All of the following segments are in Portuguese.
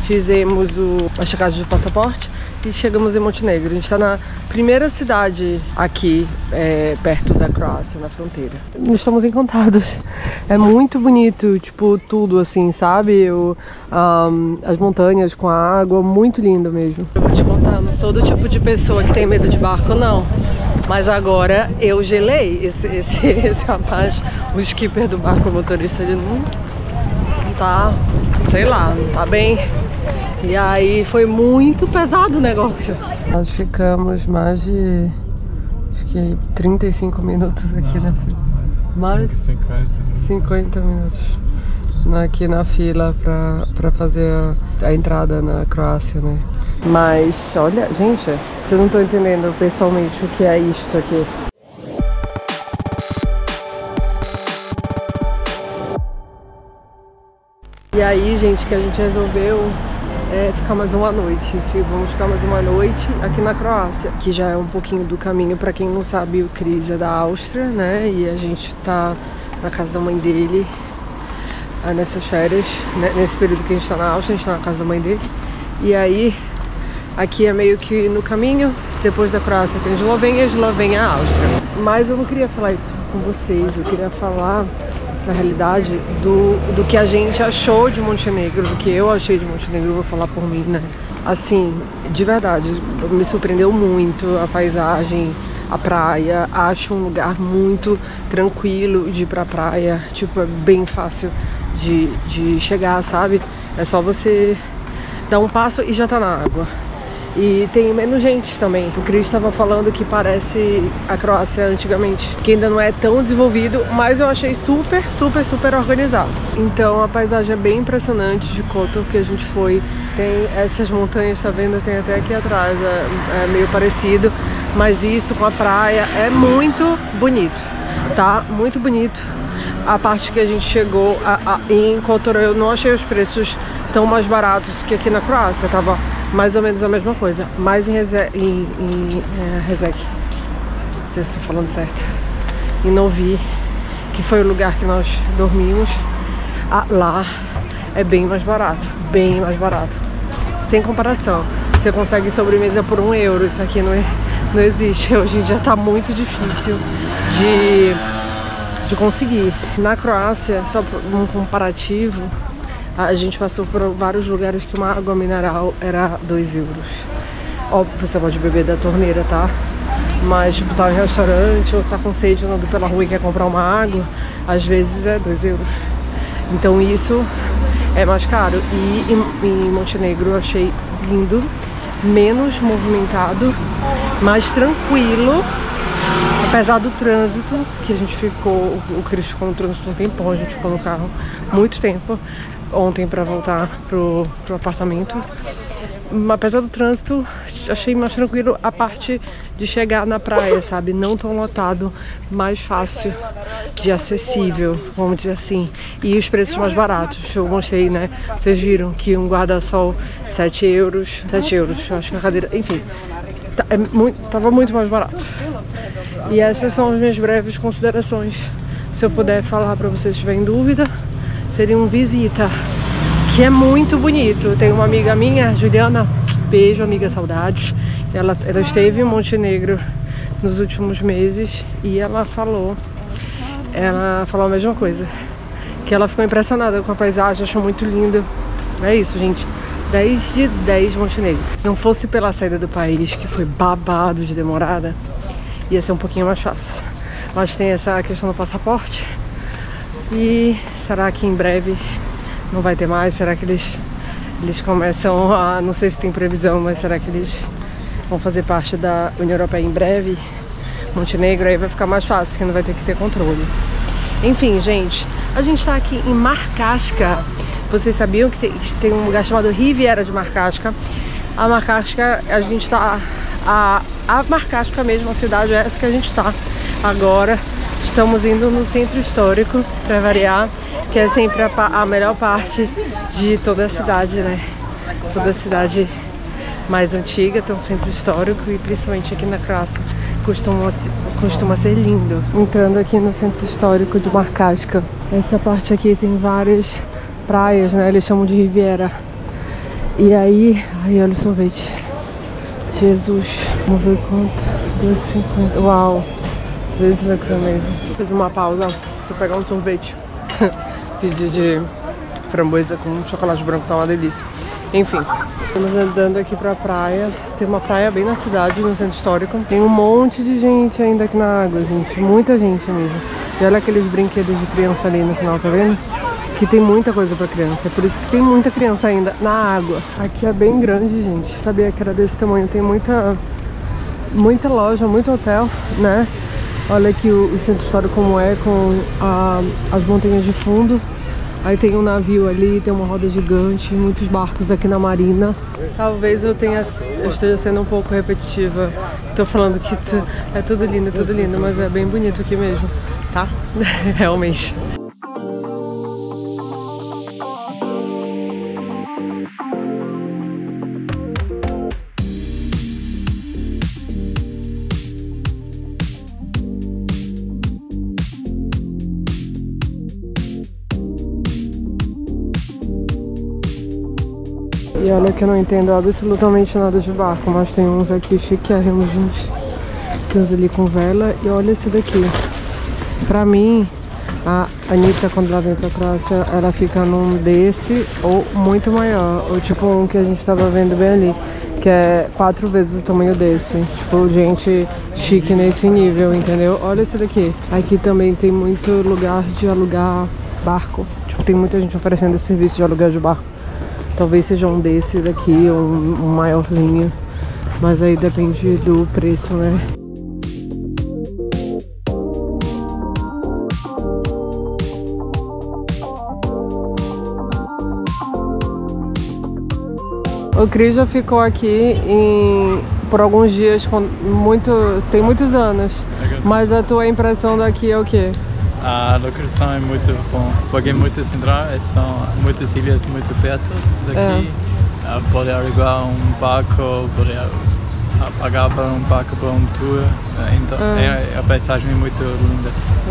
fizemos a checagem do passaporte e chegamos em Montenegro. A gente tá na primeira cidade aqui, perto da Croácia, na fronteira. Estamos encantados. É muito bonito, tipo, tudo assim, sabe? As montanhas com a água, muito lindo mesmo. Eu vou te contar, eu não sou do tipo de pessoa que tem medo de barco, não. Mas agora eu gelei. Esse rapaz, o skipper do barco, o motorista, ele não tá, sei lá, não tá bem. E aí foi muito pesado o negócio. Nós ficamos mais de, acho que 35 minutos aqui na fila. Mais 50 minutos aqui na fila pra fazer a entrada na Croácia, né? Mas, olha, gente, vocês não estão entendendo pessoalmente o que é isto aqui. E aí, gente, que a gente resolveu ficar mais uma noite. Vamos ficar mais uma noite aqui na Croácia, que já é um pouquinho do caminho. Pra quem não sabe, o Cris é da Áustria, né? E a gente tá na casa da mãe dele nessas férias, né? Nesse período que a gente tá na Áustria, a gente tá na casa da mãe dele. E aí, aqui é meio que no caminho. Depois da Croácia tem a Eslovênia é a Áustria. Mas eu não queria falar isso com vocês, eu queria falar, na realidade, do que a gente achou de Montenegro, do que eu achei de Montenegro, eu vou falar por mim, né? Assim, de verdade, me surpreendeu muito a paisagem, a praia. Acho um lugar muito tranquilo de ir pra praia, tipo, é bem fácil de chegar, sabe? É só você dar um passo e já tá na água. E tem menos gente também. O Cris estava falando que parece a Croácia antigamente, que ainda não é tão desenvolvido, mas eu achei super organizado. Então a paisagem é bem impressionante de Kotor, que a gente foi. Tem essas montanhas, tá vendo? Tem até aqui atrás, é meio parecido, mas isso com a praia é muito bonito, tá? Muito bonito. A parte que a gente chegou em Kotor, eu não achei os preços tão mais baratos que aqui na Croácia, tava mais ou menos a mesma coisa, mas em Rezek, não sei se estou falando certo, em Novi, que foi o lugar que nós dormimos, lá é bem mais barato, sem comparação. Você consegue sobremesa por €1, isso aqui não existe, hoje em dia tá muito difícil de conseguir. Na Croácia, só um comparativo, a gente passou por vários lugares que uma água mineral era €2. Óbvio, você pode beber da torneira, tá? Mas, tipo, tá em restaurante ou tá com sede, andando pela rua e quer comprar uma água, às vezes é €2. Então isso é mais caro. E em Montenegro eu achei lindo, menos movimentado, mais tranquilo. Apesar do trânsito, que a gente ficou, o Cris ficou no trânsito um tempão, a gente ficou no carro muito tempo ontem para voltar pro apartamento. Apesar do trânsito, achei mais tranquilo a parte de chegar na praia, sabe? Não tão lotado, mais fácil de acessível, vamos dizer assim. E os preços mais baratos, eu mostrei, né? Vocês viram que um guarda-sol €7, eu acho que a cadeira, enfim, tava muito mais barato. E essas são as minhas breves considerações. Se eu puder falar para vocês se tiverem dúvida, seria um Visita, que é muito bonito. Tem uma amiga minha, Juliana, beijo amiga, saudades. Ela esteve em Montenegro nos últimos meses e ela falou a mesma coisa, que ela ficou impressionada com a paisagem, achou muito lindo. É isso, gente. 10 de 10 Montenegro. Se não fosse pela saída do país, que foi babado de demorada, ia ser um pouquinho mais fácil. Mas tem essa questão do passaporte. E será que em breve não vai ter mais? Será que eles começam a... Não sei se tem previsão, mas será que eles vão fazer parte da União Europeia em breve? Montenegro, aí vai ficar mais fácil, porque não vai ter que ter controle. Enfim, gente, a gente tá aqui em Markaška. Vocês sabiam que tem um lugar chamado Riviera de Markaška? A Markaška, a gente tá... A Markaška mesmo, a cidade é essa que a gente tá agora. Estamos indo no centro histórico, para variar, que é sempre a melhor parte de toda a cidade, né? Toda a cidade mais antiga tem um centro histórico e principalmente aqui na Croácia costuma ser lindo. Entrando aqui no centro histórico de Markaška, essa parte aqui tem várias praias, né? Eles chamam de Riviera. E aí, olha o sorvete. Jesus, vamos ver quanto. 2,50. Uau, this looks amazing. Fiz uma pausa pra pegar um sorvete. Pedi de framboesa com chocolate branco, tá uma delícia. Enfim, estamos andando aqui pra praia. Tem uma praia bem na cidade, no centro histórico. Tem um monte de gente ainda aqui na água, gente. Muita gente mesmo. E olha aqueles brinquedos de criança ali no final, tá vendo? Que tem muita coisa pra criança. É por isso que tem muita criança ainda na água. Aqui é bem grande, gente. Sabia que era desse tamanho. Tem muita loja, muito hotel, né? Olha aqui o centro histórico como é, com as montanhas de fundo. Aí tem um navio ali, tem uma roda gigante, muitos barcos aqui na marina. Talvez eu esteja sendo um pouco repetitiva. Tô falando que é tudo lindo, mas é bem bonito aqui mesmo, tá? Realmente. E olha que eu não entendo absolutamente nada de barco, mas tem uns aqui chiquérrimos, gente. Tem uns ali com vela. E olha esse daqui. Pra mim, a Anitta, quando ela vem pra Croácia, ela fica num desse ou muito maior. Ou tipo um que a gente tava vendo bem ali, que é 4 vezes o tamanho desse. Tipo, gente chique nesse nível, entendeu? Olha esse daqui. Aqui também tem muito lugar de alugar barco. Tipo, tem muita gente oferecendo esse serviço de aluguel de barco. Talvez seja um desses aqui, ou um maiorzinho. Mas aí depende do preço, né? O Cris já ficou aqui por alguns dias, tem muitos anos. Mas a tua impressão daqui é o quê? A locação é muito bom, porque é muito central, são muitas ilhas muito perto daqui. Pode alugar um barco, pode pagar para um barco para um tour, então a paisagem é muito linda.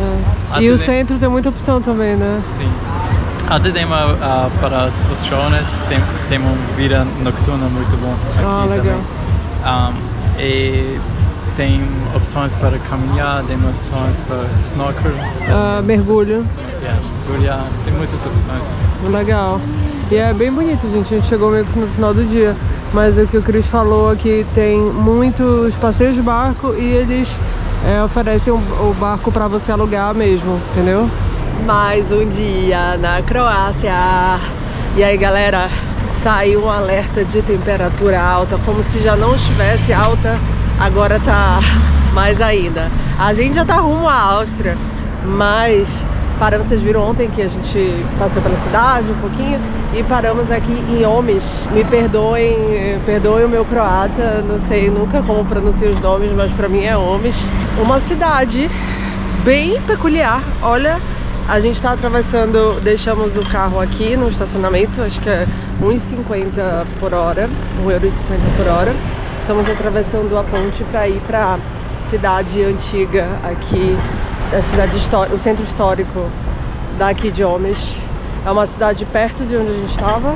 E o centro tem muita opção também, né? Sim. Até tem para os jovens, tem uma vida noturna muito bom aqui legal. também. E tem opções para caminhar, tem opções para snorkel. Mergulho. Mergulhar, tem muitas opções. Legal. E é bem bonito, gente. A gente chegou meio que no final do dia. Mas o que o Cris falou aqui, tem muitos passeios de barco e eles oferecem o barco para você alugar mesmo, entendeu? Mais um dia na Croácia. E aí, galera, saiu um alerta de temperatura alta, como se já não estivesse alta. Agora tá mais ainda. A gente já tá rumo à Áustria, mas paramos, vocês viram ontem que a gente passou pela cidade um pouquinho e paramos aqui em Omis. Me perdoem o meu croata, não sei nunca como pronunciar os nomes, mas pra mim é Omis. Uma cidade bem peculiar. Olha, a gente tá atravessando, deixamos o carro aqui no estacionamento, acho que é 1,50 por hora, 1,50 por hora. Estamos atravessando a ponte para ir para a cidade antiga aqui, da cidade histórica, o centro histórico daqui de Omis. É uma cidade perto de onde a gente estava.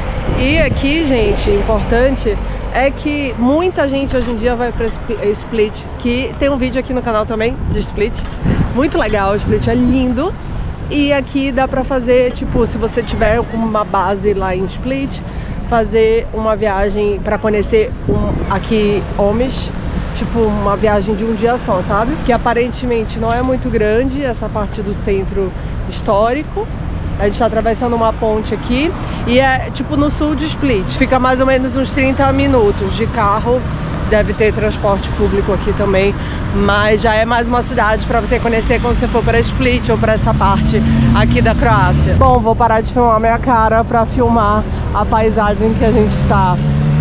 E aqui, gente, importante é que muita gente hoje em dia vai para Split, que tem um vídeo aqui no canal também de Split. Muito legal, o Split é lindo. E aqui dá para fazer, tipo, se você tiver uma base lá em Split, fazer uma viagem para conhecer aqui Omis, tipo uma viagem de um dia só, sabe? Que aparentemente não é muito grande essa parte do centro histórico. A gente tá atravessando uma ponte aqui e é tipo no sul de Split. Fica mais ou menos uns 30 minutos de carro. Deve ter transporte público aqui também, mas já é mais uma cidade para você conhecer quando você for para Split ou para essa parte aqui da Croácia. Bom, vou parar de filmar minha cara para filmar a paisagem que a gente tá.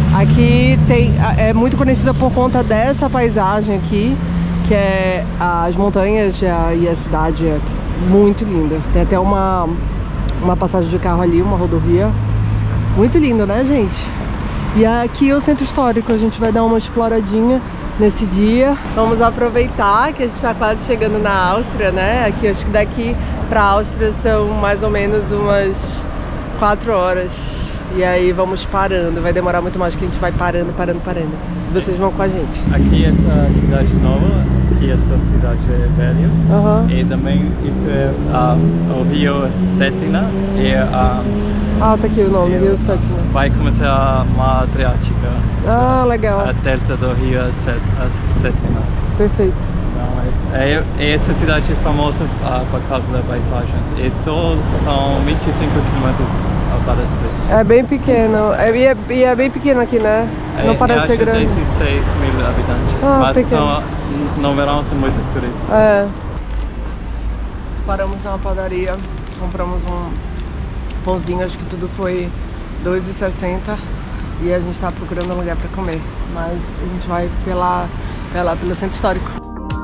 Aqui é muito conhecida por conta dessa paisagem aqui, que é as montanhas e a cidade é muito linda. Tem até uma passagem de carro ali, uma rodovia. Muito linda, né, gente? E aqui é o centro histórico, a gente vai dar uma exploradinha nesse dia. Vamos aproveitar que a gente está quase chegando na Áustria, né? Aqui, acho que daqui para a Áustria são mais ou menos umas 4 horas. E aí vamos parando, vai demorar muito mais, que a gente vai parando. Vocês vão com a gente. Aqui essa cidade nova, aqui essa cidade é velha. E também isso é o rio Cetina. Tá aqui o nome, rio Cetina. Vai começar a Mar Adriática. Legal. A delta do rio Cetina. Perfeito. Essa cidade é famosa por causa da paisagem. E só são 25 quilômetros para as praias. É bem pequeno. E é bem pequeno aqui, né? Não parece ser grande. 16 mil habitantes. Mas no verão são muitos turistas. Paramos na padaria, compramos um pãozinho, acho que tudo foi R$2,60. E a gente tá procurando um lugar para comer. Mas a gente vai pelo centro histórico.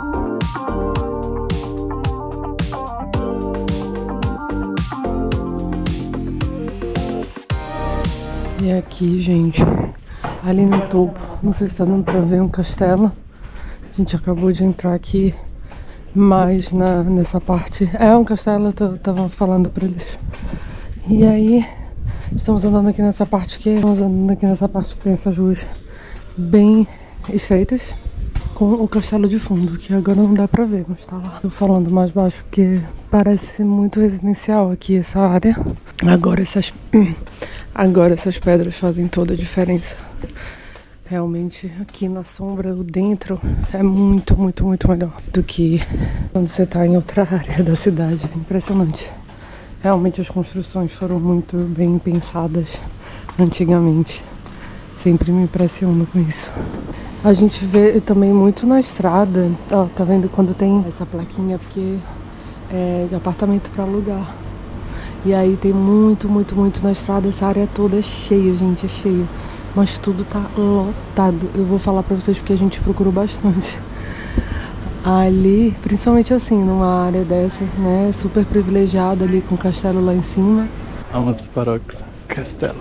E aqui, gente, ali no topo, não sei se tá dando pra ver um castelo. A gente acabou de entrar aqui mais nessa parte. É um castelo, eu tava falando pra eles. E aí, estamos andando aqui nessa parte que tem essas ruas bem estreitas, com o castelo de fundo, que agora não dá pra ver, mas tá lá. Tô falando mais baixo porque parece muito residencial aqui essa área. Agora essas pedras fazem toda a diferença. Realmente aqui na sombra, o dentro é muito melhor do que quando você tá em outra área da cidade. É impressionante. Realmente as construções foram muito bem pensadas antigamente. Sempre me impressiono com isso. A gente vê também muito na estrada, ó, tá vendo quando tem essa plaquinha, porque é de apartamento para alugar. E aí tem muito na estrada, essa área toda é cheia, gente, é cheio. Mas tudo tá lotado. Eu vou falar pra vocês porque a gente procurou bastante. Ali, principalmente assim, numa área dessa, né, super privilegiada ali com o castelo lá em cima. Vamos para o castelo.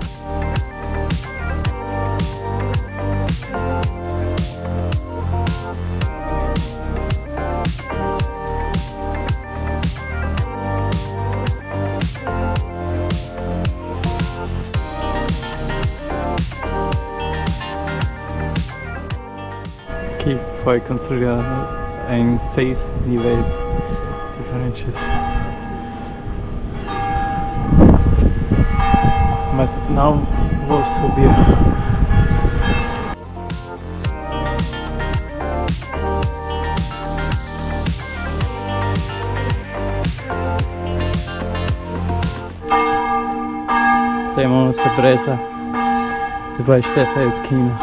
Que foi construída em 6 níveis diferentes. Mas não vou subir. Temos uma surpresa debaixo dessa esquina.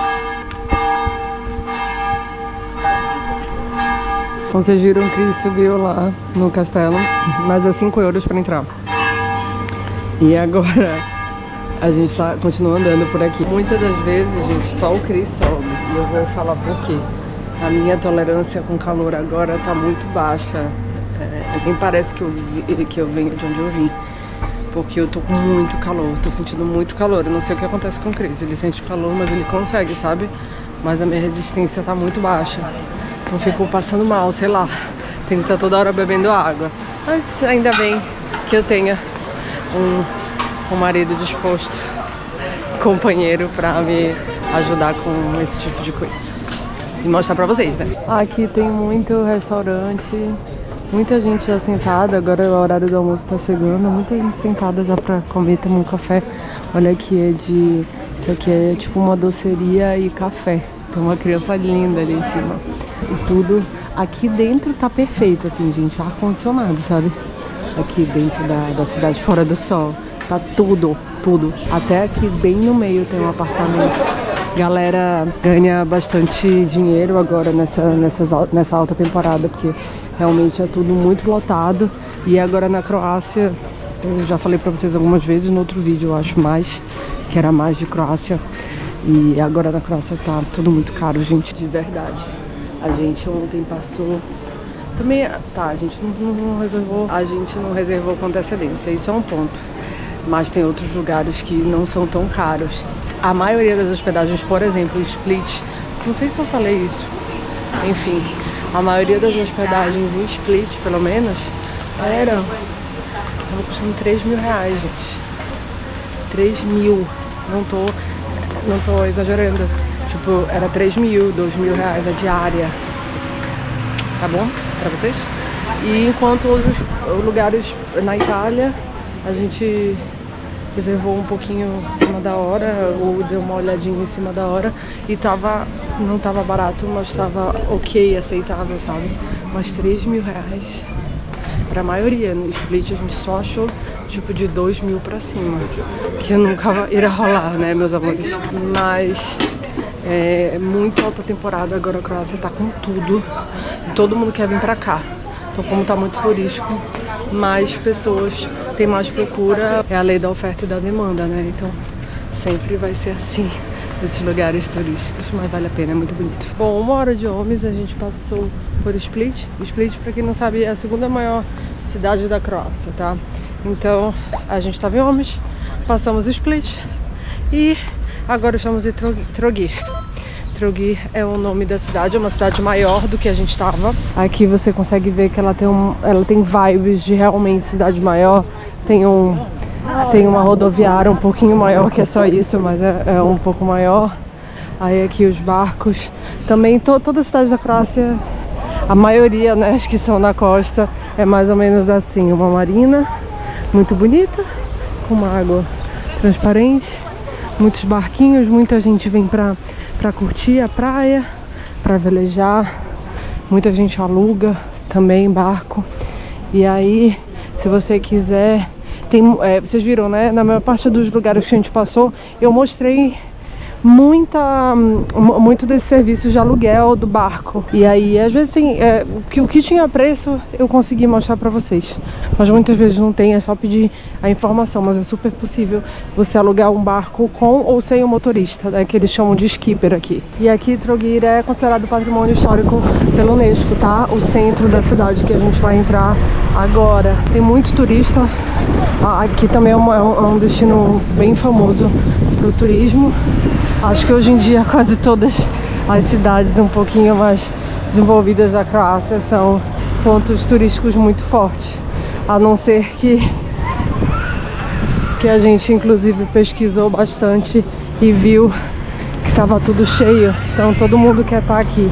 Vocês viram que subiu lá no castelo, mas é 5 euros para entrar. E agora a gente continua andando por aqui. Muitas das vezes, gente, só o Chris sobe. E eu vou falar por quê. A minha tolerância com calor agora tá muito baixa. Nem parece que eu venho de onde eu vim. Porque eu tô com muito calor, tô sentindo muito calor. Eu não sei o que acontece com o Chris. Ele sente calor, mas ele consegue, sabe? Mas a minha resistência tá muito baixa. Então fico passando mal, sei lá. Tenho que estar toda hora bebendo água. Mas ainda bem que eu tenha um marido disposto, companheiro, pra me ajudar com esse tipo de coisa. E mostrar pra vocês, né? Aqui tem muito restaurante, muita gente já sentada. Agora o horário do almoço tá chegando. Muita gente sentada já pra comer, tomar um café. Olha aqui, isso aqui é tipo uma doceria e café. Tem uma criança linda ali em cima. E tudo aqui dentro tá perfeito, assim, gente, ar-condicionado, sabe? Aqui dentro da cidade, fora do sol, tá tudo. Até aqui bem no meio tem um apartamento. Galera ganha bastante dinheiro agora nessa alta temporada, porque realmente é tudo muito lotado. E agora na Croácia, eu já falei pra vocês algumas vezes no outro vídeo, eu acho mais, que era mais de Croácia. E agora na Croácia tá tudo muito caro, gente, de verdade. A gente ontem passou... Também, tá, a gente não reservou com antecedência, isso é um ponto. Mas tem outros lugares que não são tão caros. A maioria das hospedagens, por exemplo, Split, não sei se eu falei isso, enfim, a maioria das hospedagens em Split, pelo menos, tava custando 3 mil reais, gente. 3.000. Não tô exagerando. Tipo, era 3.000, 2.000 reais a diária. Tá bom? Pra vocês? E enquanto outros lugares na Itália, a gente reservou um pouquinho em cima da hora, ou deu uma olhadinha em cima da hora, e não tava barato, mas tava ok, aceitável, sabe? Mas 3.000 reais pra maioria. No Split a gente só achou tipo de 2.000 pra cima, que nunca irá rolar, né, meus amores? Mas é muito alta temporada, agora a Croácia tá com tudo, todo mundo quer vir pra cá. Então, como tá muito turístico, mais pessoas, tem mais procura, é a lei da oferta e da demanda, né? Então sempre vai ser assim nesses lugares turísticos, mas vale a pena, é muito bonito. Bom, 1 hora de Omis, a gente passou por Split. Split, pra quem não sabe, é a segunda maior cidade da Croácia, tá? Então a gente tava em Omis, passamos Split e agora estamos em Trogir. Trogir é o nome da cidade, é uma cidade maior do que a gente estava. Aqui você consegue ver que ela tem vibes de realmente cidade maior. Tem uma rodoviária um pouquinho maior, que é só isso, mas é um pouco maior. Aí aqui os barcos. Também toda a cidade da Croácia, a maioria, né, acho que são na costa, é mais ou menos assim. Uma marina muito bonita, com uma água transparente, muitos barquinhos, muita gente vem pra curtir a praia, pra velejar. Muita gente aluga também barco. E aí, se você quiser, vocês viram, né? Na maior parte dos lugares que a gente passou, eu mostrei muito desses serviços de aluguel do barco. E aí, às vezes, o que tinha preço, eu consegui mostrar pra vocês. Mas muitas vezes não tem, é só pedir a informação. Mas é super possível você alugar um barco com ou sem o motorista, né, que eles chamam de skipper aqui. E aqui, Trogir é considerado patrimônio histórico pela Unesco, tá? O centro da cidade que a gente vai entrar agora. Tem muito turista. Aqui também é um destino bem famoso pro turismo. Acho que hoje em dia quase todas as cidades um pouquinho mais desenvolvidas da Croácia são pontos turísticos muito fortes. A não ser que a gente inclusive pesquisou bastante e viu que estava tudo cheio. Então todo mundo quer estar aqui.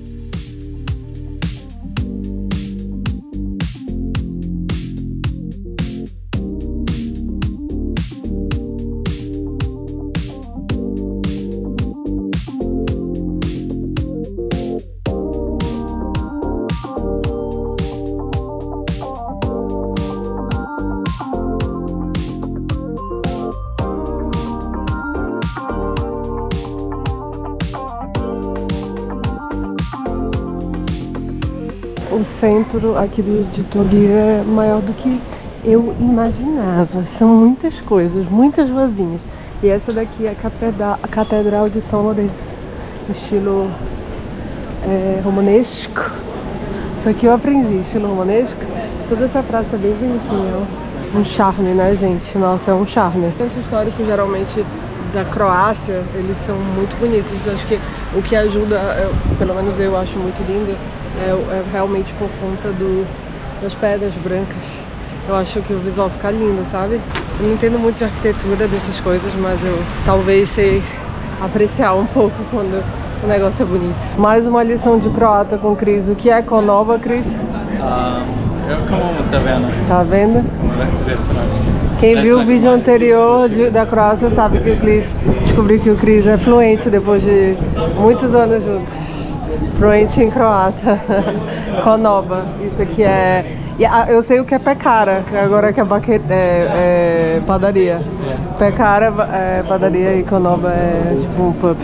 O centro aqui de Trogir é maior do que eu imaginava. São muitas coisas, muitas ruazinhas. E essa daqui é a Catedral de São Lourenço, no estilo romanesco. Isso aqui eu aprendi, estilo romanesco. Toda essa praça é bem bonitinha, ó. Um charme, né, gente? Nossa, é um charme. O centro histórico, geralmente, da Croácia, eles são muito bonitos. Eu acho que o que ajuda, pelo menos eu acho muito lindo, é realmente por conta das pedras brancas. Eu acho que o visual fica lindo, sabe? Eu não entendo muito de arquitetura dessas coisas, mas eu talvez sei apreciar um pouco quando o negócio é bonito. Mais uma lição de croata com Cris. O que é Konova, Cris? Como taverna. Tá vendo? Como restaurante. Quem viu o vídeo anterior da Croácia sabe que o Cris descobriu que o Cris é fluente depois de muitos anos juntos. Fluente em croata. Konova. Isso aqui é... Eu sei o que é pekara, agora que é padaria. Pekara é padaria e Konova é tipo um pub.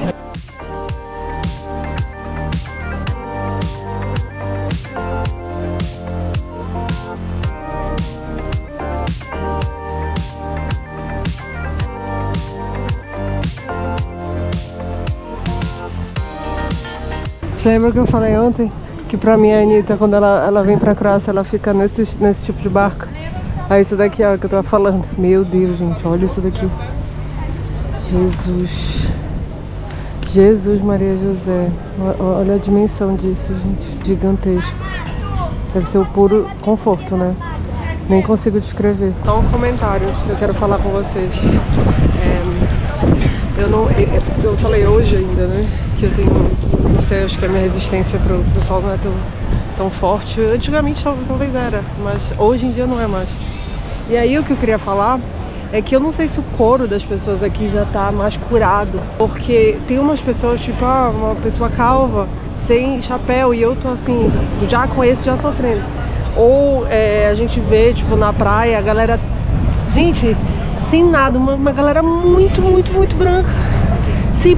Você lembra que eu falei ontem que pra mim a Anitta, quando ela vem pra Croácia, ela fica nesse tipo de barco? É isso daqui, ó, que eu tava falando. Meu Deus, gente, olha isso daqui. Jesus. Jesus, Maria José. Olha a dimensão disso, gente. Gigantesco. Deve ser o puro conforto, né? Nem consigo descrever. Só um comentário que eu quero falar com vocês. Eu falei hoje ainda, né? Que eu tenho, não sei, acho que a minha resistência pro sol não é tão forte. Antigamente talvez era, mas hoje em dia não é mais. E aí o que eu queria falar é que eu não sei se o couro das pessoas aqui já tá mais curado. Porque tem umas pessoas, tipo, uma pessoa calva, sem chapéu, e eu tô assim, já com esse já sofrendo. Ou a gente vê, tipo, na praia, a galera, gente, sem nada, uma galera muito branca. Sim,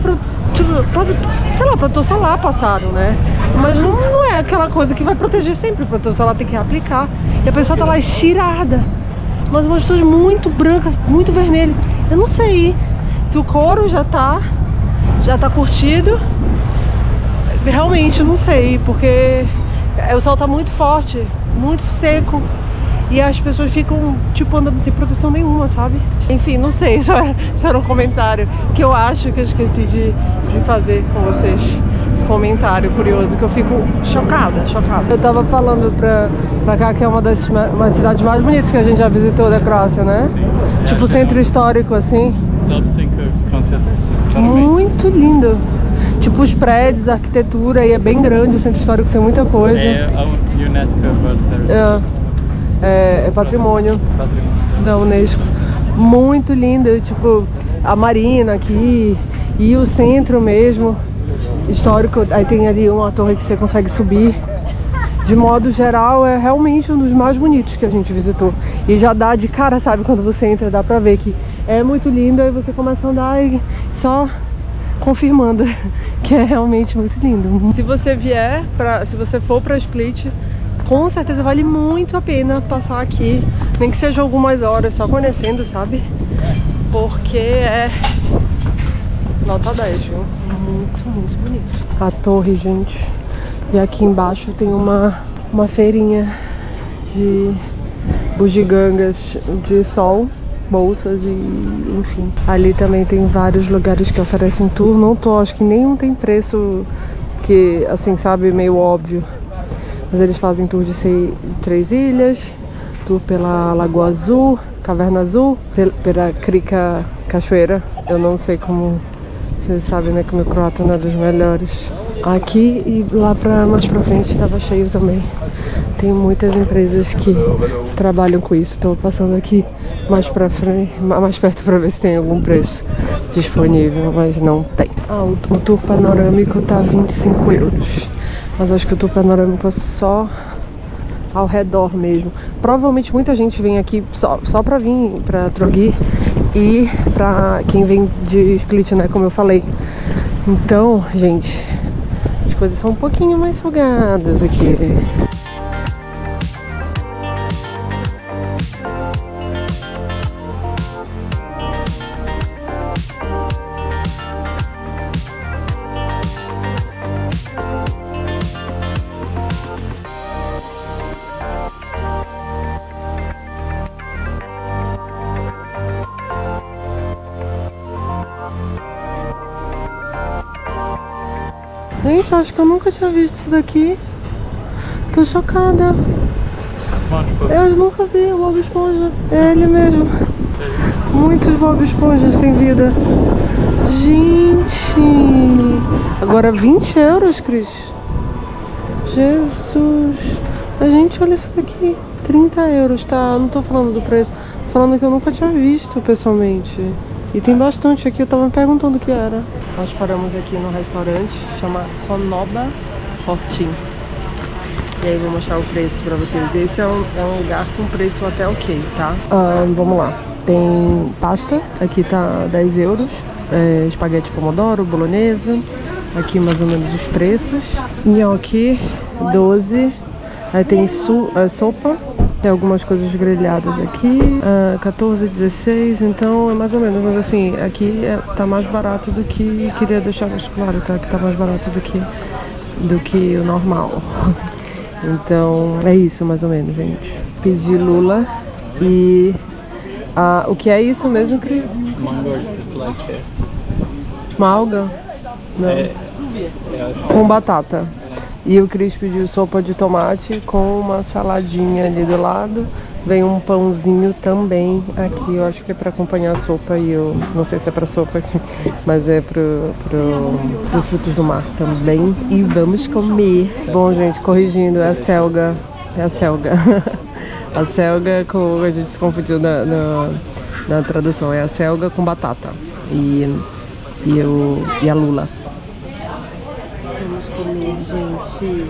sei lá, protetor solar passaram, né? Mas não é aquela coisa que vai proteger sempre, o protetor solar tem que aplicar. E a pessoa tá lá estirada. Mas umas pessoas muito brancas, muito vermelhas. Eu não sei se o couro já tá curtido. Realmente, eu não sei, porque o sol tá muito forte, muito seco. E as pessoas ficam, tipo, andando sem proteção nenhuma, sabe? Enfim, não sei, isso era um comentário que eu acho que eu esqueci de fazer com vocês. Esse comentário curioso, que eu fico chocada. Eu tava falando pra cá que é uma das cidades mais bonitas que a gente já visitou da Croácia, né? Sim. Tipo, o centro histórico, assim. Com certeza. Muito lindo. Tipo, os prédios, a arquitetura, e é bem grande, o centro histórico tem muita coisa. É a Unesco World Heritage. É patrimônio da Unesco. Muito lindo, tipo, a marina aqui e o centro mesmo histórico. Aí tem ali uma torre que você consegue subir. De modo geral, é realmente um dos mais bonitos que a gente visitou. E já dá de cara, sabe? Quando você entra, dá pra ver que é muito lindo. Aí você começa a andar e só confirmando que é realmente muito lindo. Se você for pra Split, com certeza vale muito a pena passar aqui, nem que seja algumas horas, só conhecendo, sabe? Porque é nota 10, viu? Muito bonito. A torre, gente. E aqui embaixo tem uma feirinha de bugigangas de sol, bolsas e enfim. Ali também tem vários lugares que oferecem tour. Acho que nenhum tem preço que, assim, sabe, meio óbvio. Mas eles fazem tour de 3 ilhas, tour pela Lagoa Azul, Caverna Azul, pela Krika Cachoeira. Eu não sei como, vocês sabem, né, que o meu croata não é dos melhores. Aqui e lá mais pra frente estava cheio também. Tem muitas empresas que trabalham com isso. Estou passando aqui mais pra frente, mais perto pra ver se tem algum preço disponível, mas não tem. O tour panorâmico tá 25 euros. Mas acho que o tour panorâmico é só ao redor mesmo. Provavelmente muita gente vem aqui só pra vir pra Trogir e pra quem vem de Split, né, como eu falei. Então, gente, as coisas são um pouquinho mais salgadas aqui. Gente, acho que eu nunca tinha visto isso daqui. Tô chocada. Eu nunca vi o Bob Esponja. É ele mesmo. Muitos Bob Esponjas sem vida. Gente! Agora 20 euros, Cris. Jesus! A gente, olha isso daqui. 30 euros, tá? Não tô falando do preço. Tô falando que eu nunca tinha visto pessoalmente. E tem bastante aqui, eu tava me perguntando o que era. Nós paramos aqui no restaurante, chama Konoba Fortin. E aí vou mostrar o preço pra vocês. Esse é um lugar com preço até ok, tá? Vamos lá. Tem pasta, aqui tá 10 euros. Espaguete pomodoro, bolonhesa. Aqui mais ou menos os preços. Nhoque, 12. Aí tem sopa. Tem algumas coisas grelhadas aqui, 14, 16, então é mais ou menos, mas assim, aqui tá mais barato do que, queria deixar isso claro, tá? Que tá mais barato do que o normal. Então, é isso mais ou menos, gente. Pedi lula e... o que é isso mesmo, Cris? Malga? Não. Com batata. E o Cris pediu sopa de tomate com uma saladinha ali do lado Vem um pãozinho também aqui, eu acho que é pra acompanhar a sopa e eu não sei se é pra sopa aqui, mas é pro frutos do mar também. E vamos comer. Bom, gente, corrigindo, é a selga. É a selga. A selga, a gente se confundiu na tradução, é a selga com batata e a lula. Vamos comer, gente.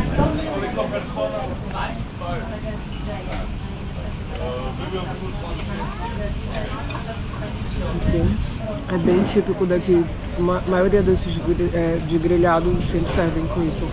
É bem típico daqui. A maioria desses de grelhado sempre servem com isso.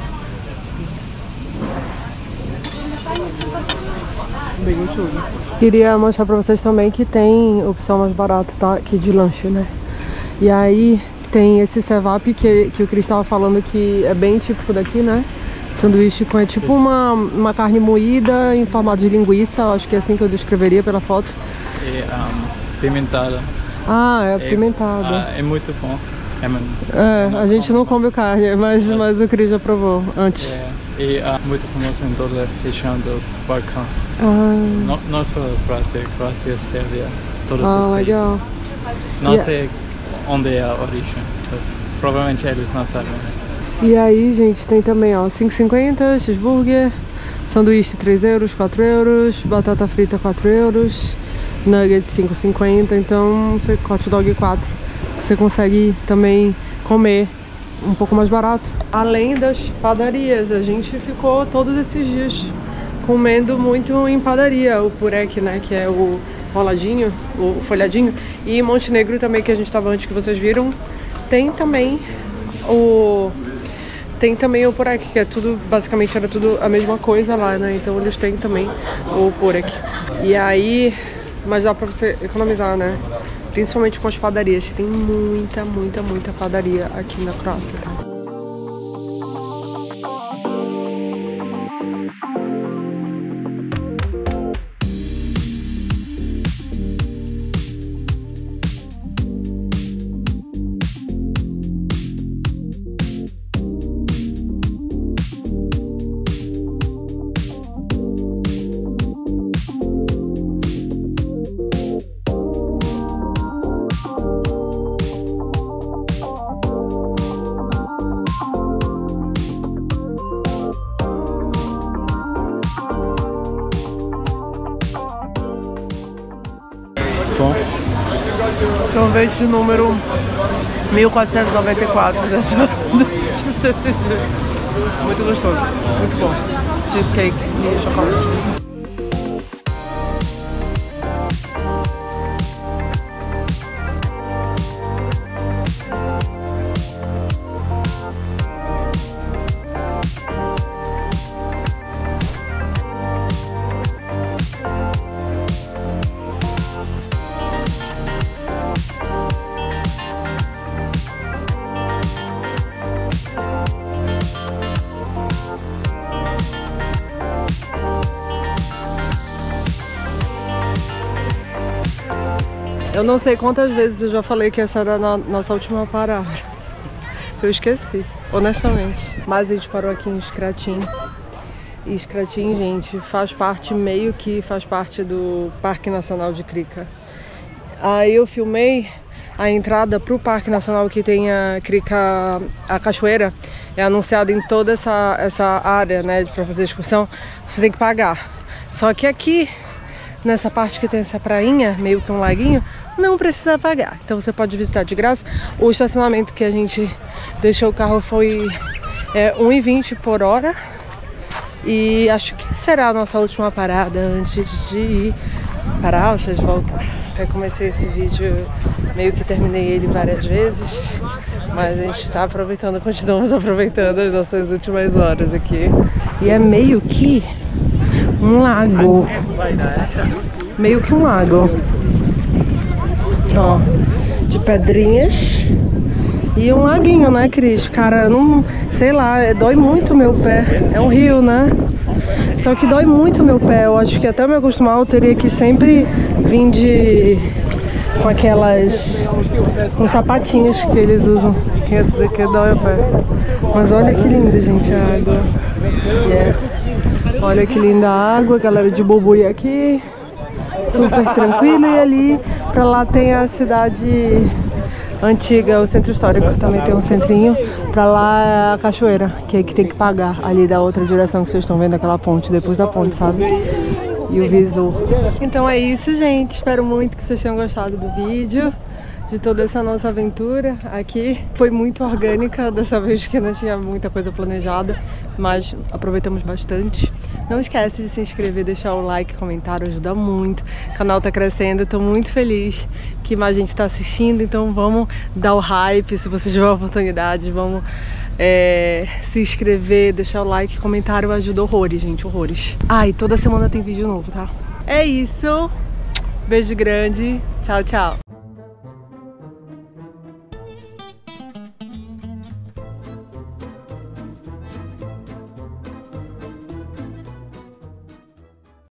Bem gostoso. Queria mostrar pra vocês também que tem opção mais barata, tá? Aqui de lanche, né? E aí tem esse cevap que o Cris estava falando que é bem típico daqui, né? Sanduíche com tipo uma carne moída em formato de linguiça, acho que é assim que eu descreveria pela foto. E pimentada. Ah, é pimentada. É muito bom. A gente não come carne, mas o Cris já provou antes. E muito famoso em toda a região dos Balcãs. Não só Croácia, Sérvia, todos os países. Legal. Não sei onde é a origem, mas provavelmente eles não sabem. E aí, gente, tem também, ó, 5,50, cheeseburger, sanduíche 3 euros, 4 euros, batata frita 4 euros, nuggets 5,50, então hot dog 4. Você consegue também comer um pouco mais barato. Além das padarias, a gente ficou todos esses dias comendo muito em padaria. O purek, né, que é o roladinho, o folhadinho. E em Montenegro também, que a gente estava antes, que vocês viram, tem também o purek, que é tudo, basicamente era tudo a mesma coisa lá, né? Então eles têm também o purek. E aí, mas dá pra você economizar, né? Principalmente com as padarias. Tem muita padaria aqui na Croácia, tá? Bom. Sorvete de número 1494 desse muito gostoso, muito bom. Cheesecake e chocolate. Eu não sei quantas vezes eu já falei que essa era a nossa última parada. Eu esqueci, honestamente. Mas a gente parou aqui em Scratin. E Scratin, gente, faz parte do Parque Nacional de Krka. Aí eu filmei a entrada pro Parque Nacional, que tem a Krka, a cachoeira. É anunciada em toda essa área, né, pra fazer excursão. Você tem que pagar. Só que aqui, nessa parte que tem essa prainha, meio que um laguinho, não precisa pagar. Então você pode visitar de graça. O estacionamento que a gente deixou o carro foi 1,20 por hora. E acho que será a nossa última parada antes de ir para a Áustria de volta. Eu comecei esse vídeo, meio que terminei ele várias vezes, mas a gente está aproveitando, continuamos aproveitando as nossas últimas horas aqui. E é meio que um lago. Meio que um lago. Ó, de pedrinhas e um laguinho, né, Cris? Cara, não sei lá, dói muito o meu pé. É um rio, né? Só que dói muito o meu pé. Eu acho que até me acostumar eu teria que sempre vir com aquelas, com sapatinhos que eles usam, que dói o pé. Mas olha que lindo, gente, a água. Olha que linda a água, galera de Boboi aqui. Super tranquilo. E ali, pra lá tem a cidade antiga, o centro histórico. Também tem um centrinho. Pra lá é a cachoeira, que é que tem que pagar. Ali da outra direção que vocês estão vendo, aquela ponte, depois da ponte, sabe? E o visor. Então é isso, gente. Espero muito que vocês tenham gostado do vídeo, de toda essa nossa aventura aqui. Foi muito orgânica dessa vez, que não tinha muita coisa planejada, mas aproveitamos bastante. Não esquece de se inscrever, deixar o like, comentário, ajuda muito. O canal tá crescendo, eu tô muito feliz que mais gente tá assistindo, então vamos dar o hype, se você tiver a oportunidade, vamos se inscrever, deixar o like, comentário, ajuda horrores, gente, horrores. E toda semana tem vídeo novo, tá? É isso, beijo grande, tchau, tchau.